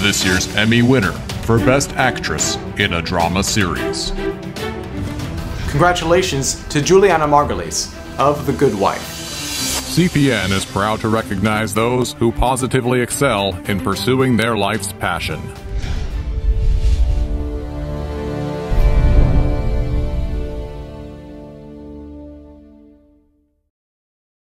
this year's Emmy winner for Best Actress in a Drama Series. Congratulations to Julianna Margulie's of The Good Wife. CPN is proud to recognize those who positively excel in pursuing their life's passion.